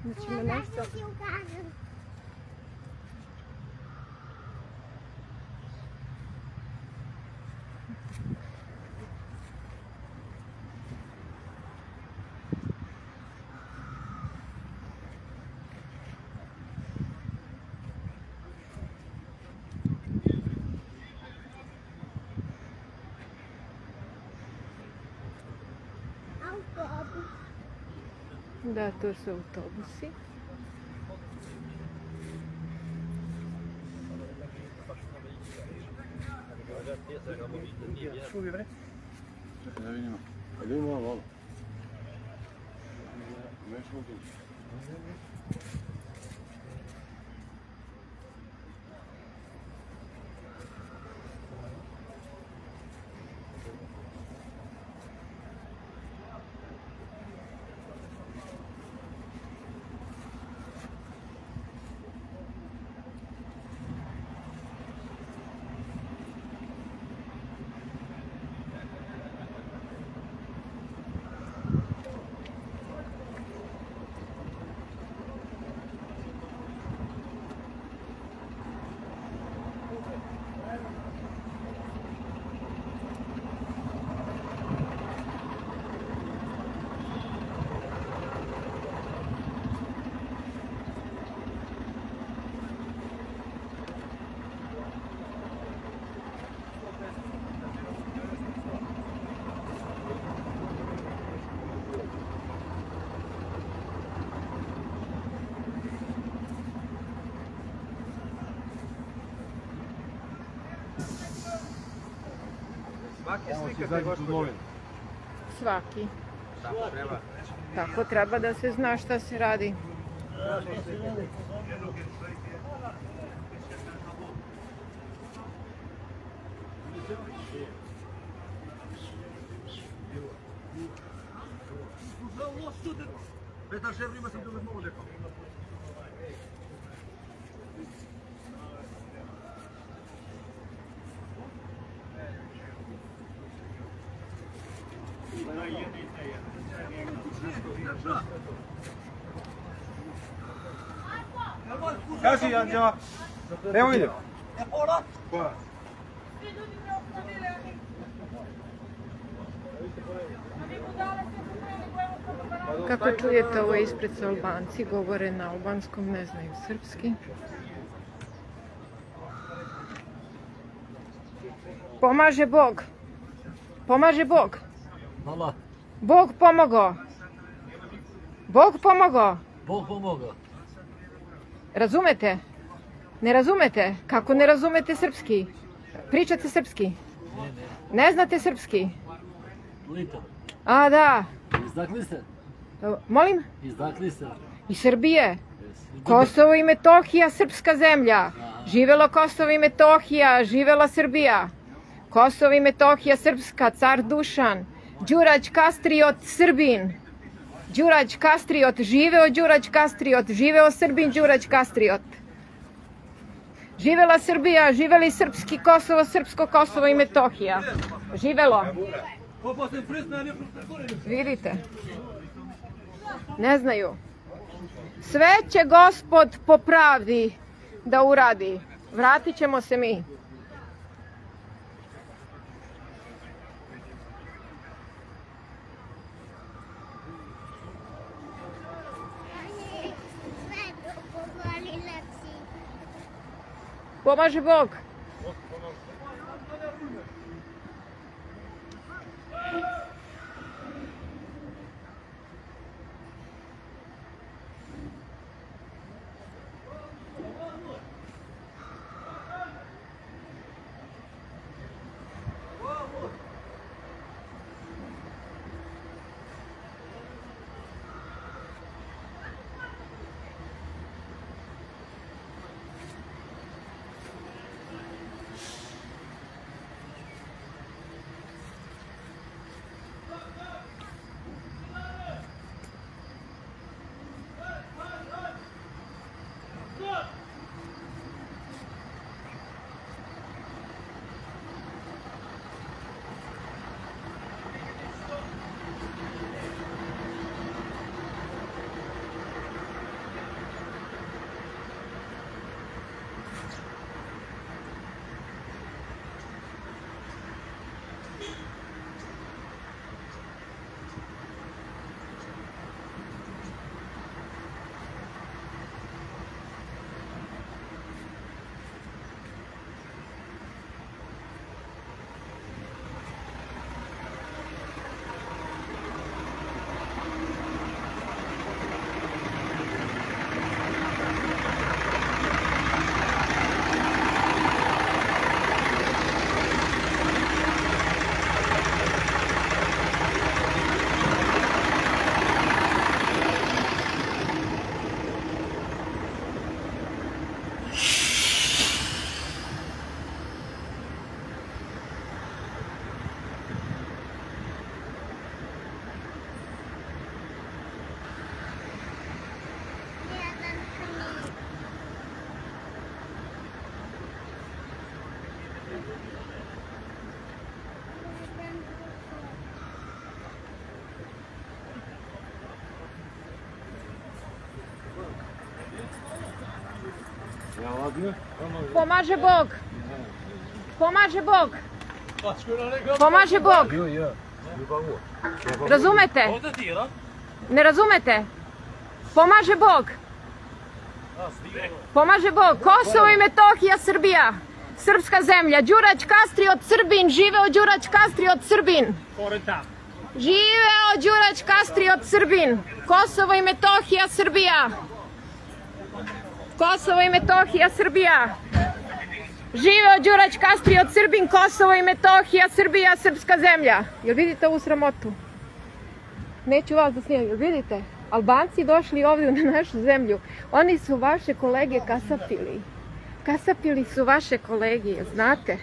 Da ćemo nešto... Da, to su autobusi. Da vidimo. Da vidimo ovo. Svaki slikate gospođo? Svaki. Tako treba. Tako treba da se zna šta se radi. Kaži, Anđela. Evo idemo. Koja? Kako čujete, ovo ispred su Albanci, govore na albanskom, ne znaju srpski. Pomaže Bog. Pomaže Bog. Hvala. Bog pomogao. Bog pomogao. Bog pomogao. Razumete? Ne razumete? Kako ne razumete srpski? Pričate srpski? Ne znate srpski? Lito. A, da. Izdakli ste? Molim? Izdakli ste? Iz Srbije. Kosovo i Metohija, srpska zemlja. Živelo Kosovo i Metohija, živela Srbija. Kosovo i Metohija, srpska, car Dušan. Đurać Kastriot, Srbin. Đurać Kastriot, živeo Đurać Kastriot, živeo Srbin Đurać Kastriot. Živela Srbija, živeli srpski Kosovo, srpsko Kosovo i Metohija. Živelo. Vidite. Ne znaju. Sve će Gospod po pravdi da uradi. Vratit ćemo se mi. Pomaže Bog. Ja, ładnie? Pomaže Bog. Pomaže Bog. Pomaže Bog. Razumete? Ne razumete? Pomaže Bog. Pomaže Bog. Kosovo i Metohija, Srbija. Srpska zemlja. Đurać Kastriot Srbin. Živeo Đurać Kastriot Srbin. Živeo Đurać Kastriot Srbin. Kosovo i Metohija, Srbija. Kosovo i Metohija, Srbija. Živeo Đurać Kastriot Srbin, Kosovo i Metohija, Srbija, srpska zemlja. Jel vidite ovu sramotu? Neću vas da snimam, jel vidite? Albanci došli ovdje na našu zemlju. Oni su vaše kolege kasapili. Kasapili su vaše kolege, jel znate?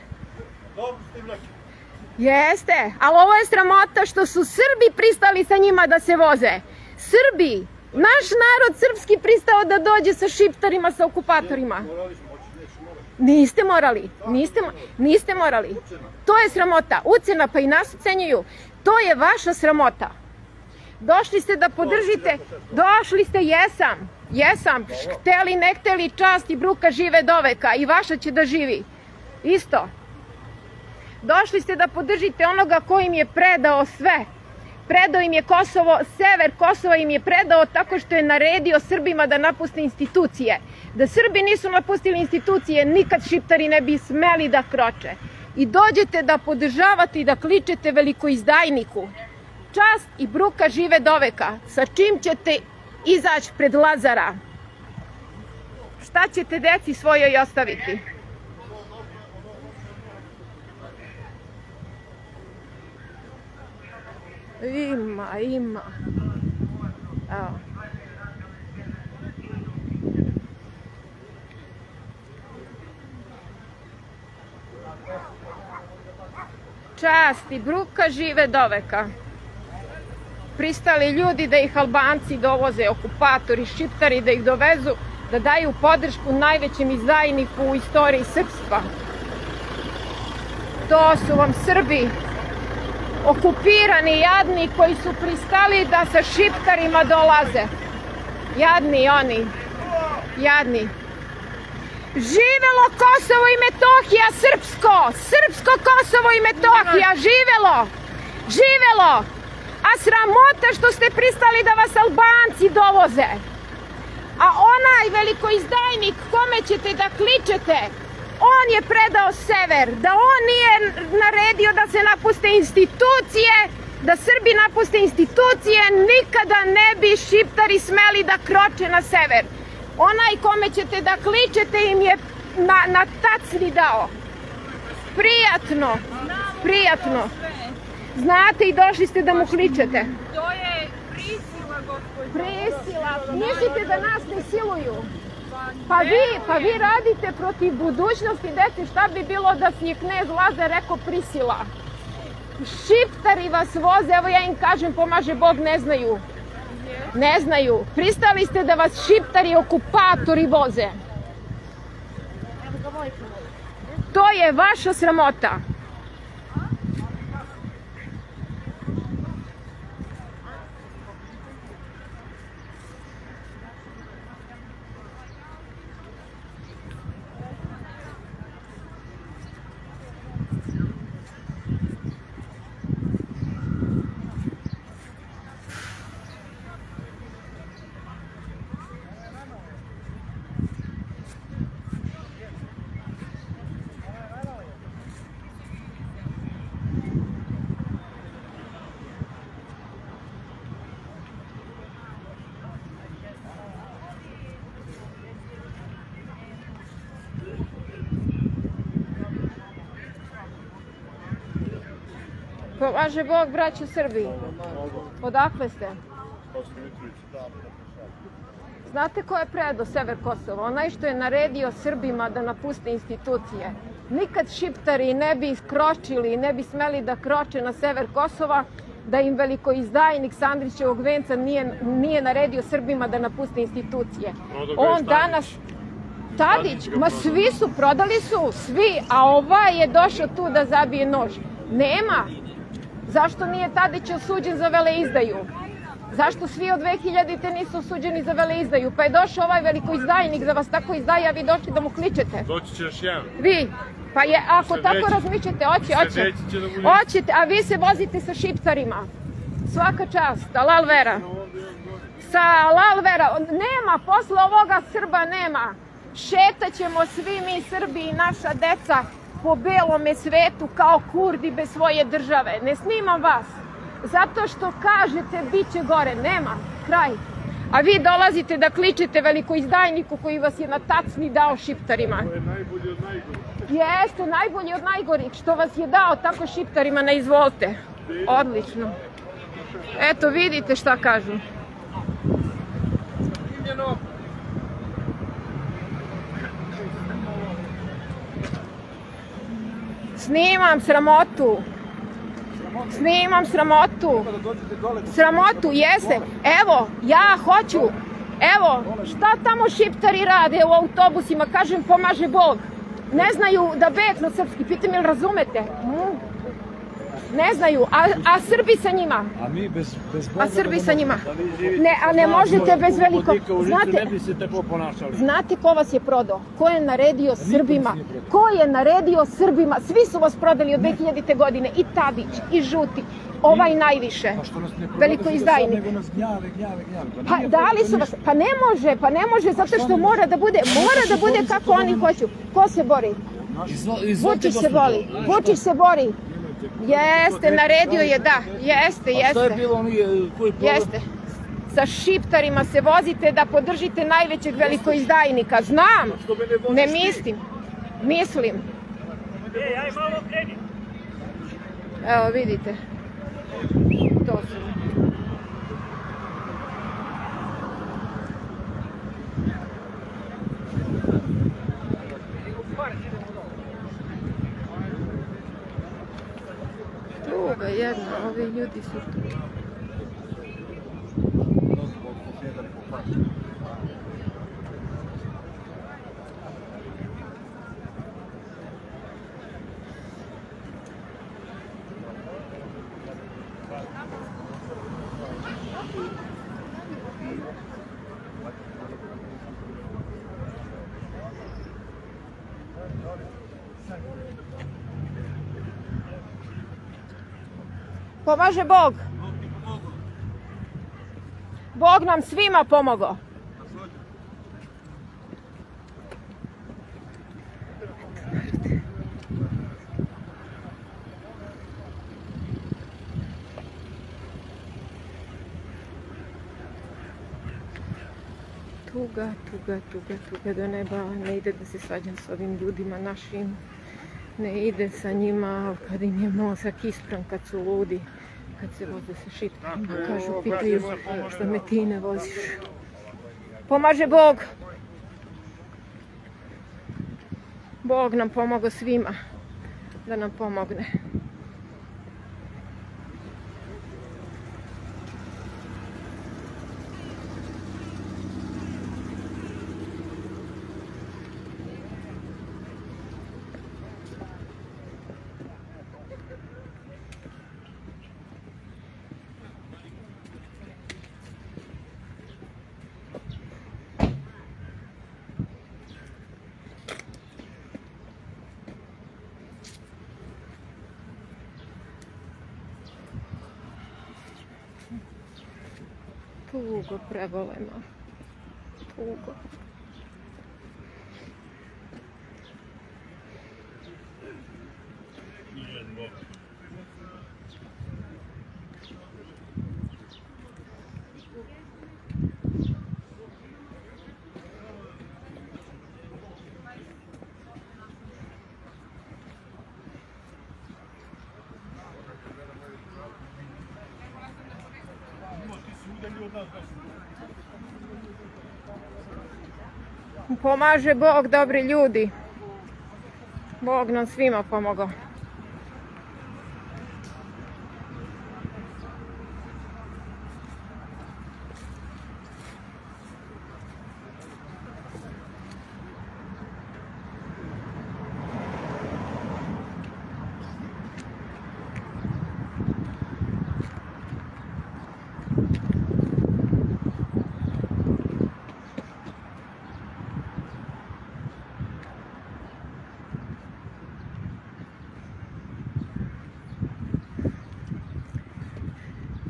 Jeste, ali ovo je sramota što su Srbi pristali sa njima da se voze. Srbi! Naš narod srpski pristao da dođe sa šiptarima, sa okupatorima. Niste morali, niste morali. To je sramota. Ucena, pa i nas ucenjuju. To je vaša sramota. Došli ste da podržite, došli ste, jesam, hteli, ne hteli, čast i bruka žive do veka i vaša će da živi. Isto. Došli ste da podržite onoga ko im je predao sve. Predao im je Kosovo, sever Kosova im je predao tako što je naredio Srbima da napuste institucije. Da Srbi nisu napustili institucije, nikad šiptari ne bi smeli da kroče. I dođete da podržavate i da kličete velikoizdajniku. Čast i bruka žive do veka. Sa čim ćete izaći pred Lazara? Šta ćete deci svojoj ostaviti? Ima. Evo. Čast i bruka žive do veka. Pristali ljudi da ih Albanci dovoze, okupatori, šiptari, da ih dovezu, da daju podršku najvećem izdajniku u istoriji srpstva. To su vam Srbi. Okupirani, jadni, koji su pristali da sa šiptarima dolaze. Jadni oni. Jadni. Živelo Kosovo i Metohija, srpsko! Srpsko Kosovo i Metohija, živelo! Živelo! A sramota što ste pristali da vas Albanci dovoze. A onaj velikoizdajnik kome ćete da kličete, on je predao sever, da on nije naredio da se napuste institucije, da Srbi napuste institucije, nikada ne bi šiptari smeli da kroče na sever. Onaj kome ćete da kličete im je na tacni dao. Prijatno, prijatno. Znate i došli ste da mu kličete. To je prisila, gospođo. Prisila, mislite da nas ne siluju? Pa vi radite protiv budućnosti dece, šta bi bilo da si je knez Lazar rekao prisila? Šiptari vas voze, evo ja im kažem, pomaže Bog, ne znaju. Ne znaju. Pristali ste da vas šiptari, okupatori voze. To je vaša sramota. Pomaže Bog, braćo Srbiji. Odakle ste? Znate ko je predao sever Kosova? Onaj što je naredio Srbima da napuste institucije. Nikad šiptari ne bi iskročili, ne bi smeli da kroče na sever Kosova, da im velikoizdajnik Sandrićevog venca nije naredio Srbima da napuste institucije. On danas... Tadić, ma svi su, prodali su, svi, a ovaj je došao tu da zabije nož. Nema. Zašto nije Tadić osuđen za veleizdaju? Zašto svi od 2000-te nisu osuđeni za veleizdaju? Pa je došao ovaj velikoizdajnik da vas tako izdaje, a vi došli da mu kličete. Doći će još jedan. Vi, pa je, ako tako razmišljate, hoćete, a vi se vozite sa šiptarima. Svaka čast, alal vera. Sa alal vera, nema, posle ovoga Srba nema. Šetaćemo svi mi Srbi i naša deca po belome svetu kao Kurdi bez svoje države. Ne snimam vas, zato što kažete bit će gore, nema, kraj. A vi dolazite da kličete velikoizdajniku koji vas je na tacni dao šiptarima. To je najbolji od najgorih. Jeste, najbolji od najgorih, što vas je dao tako šiptarima, ne izvolite. Odlično. Eto, vidite šta kažu. Snimam sramotu. Snimam sramotu. Sramotu, jeste. Evo, ja hoću. Evo, šta tamo šiptari rade u autobusima? Kažem, pomaže Bog. Ne znaju da beknu srpski. Pitam, jel razumete? Ne znaju, a Srbi sa njima? A mi bez Boga... A Srbi sa njima? Ne, a ne možete bez velikog... Ne bi se tako ponašali. Znate ko vas je prodao? Ko je naredio Srbima? Ko je naredio Srbima? Svi su vas prodali od 2000. godine. I Tadić, i Žuti. Ovaj najviše. Velikoizdajnik. Pa dali su vas... Pa ne može, zato što mora da bude kako oni hoću. Ko se bori? Vučić se bori. Vučić se bori. Jeste, naredio je, da, jeste. A što je bilo oni koji prodali? Jeste. Sa šiptarima se vozite da podržite najvećeg velikoizdajnika. Znam, ne mislim. Mislim. Evo, vidite. To su. Tuga jedna, ovi ljudi su tu. Pomaže Bog. Bog nam svima pomogao. Tuga do neba. Ne ide da se svađam s ovim ljudima našim. Ne ide sa njima kad im je mozak ispran, kad su ludi, kad se voze sa šiptarima, kažu, pitaju što me ti ne voziš. Pomaže Bog. Bog nam pomogao svima da nam pomogne. Tugo preboleno. Tugo. Pomaže Bog, dobri ljudi. Bog nam svima pomogao.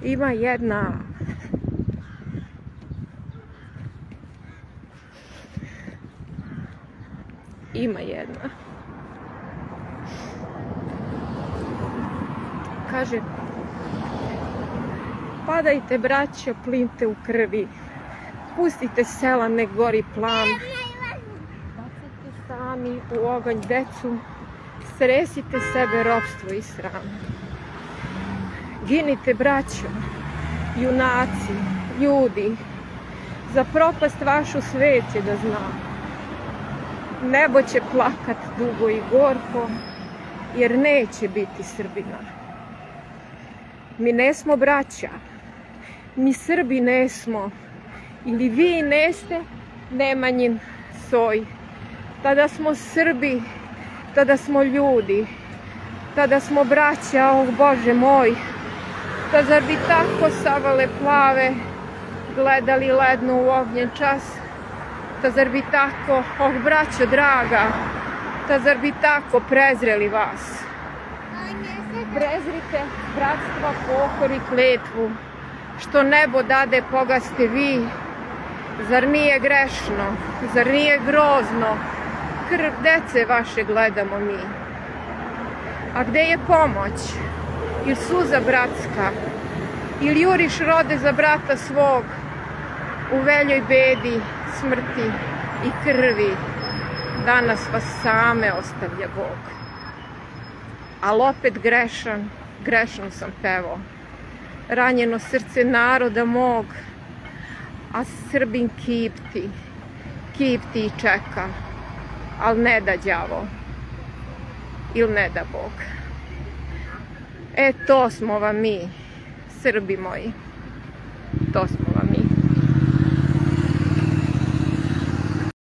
Ima jedna. Ima jedna. Kaže, padajte braćo, plimte u krvi. Pustite sela, ne gori plan. Bacite sami u oganj decu. Stresite sebe ropstvo i sram. Ginite braćo, junaci, ljudi. Za propast vašu svet će da zna. Nebo će plakat dugo i gorko, jer neće biti Srbina. Mi nesmo braća, mi Srbi nesmo, ili vi neste Nemanjin soj. Tada smo Srbi, tada smo ljudi, tada smo braća, oh Bože moj. Pa zar bi tako savale plave gledali ledno u ognjen čas? Ta zar bi tako, oh braćo draga, ta zar bi tako prezreli vas? Prezrite bratstva, pokor i kletvu, što nebo dade pogaste vi. Zar nije grešno, zar nije grozno, krv dece vaše gledamo mi. A gde je pomoć, ili suza bratska, ili juriš rode za brata svog, u veljoj bedi, smrti i krvi, danas vas same ostavlja Bog. Al opet grešan, grešno sam pevao, ranjeno srce naroda mog, a Srbin kipti i čeka, al ne da đavo, il ne da Bog. E, to smo vam mi, Srbi moji, to smo vam mi.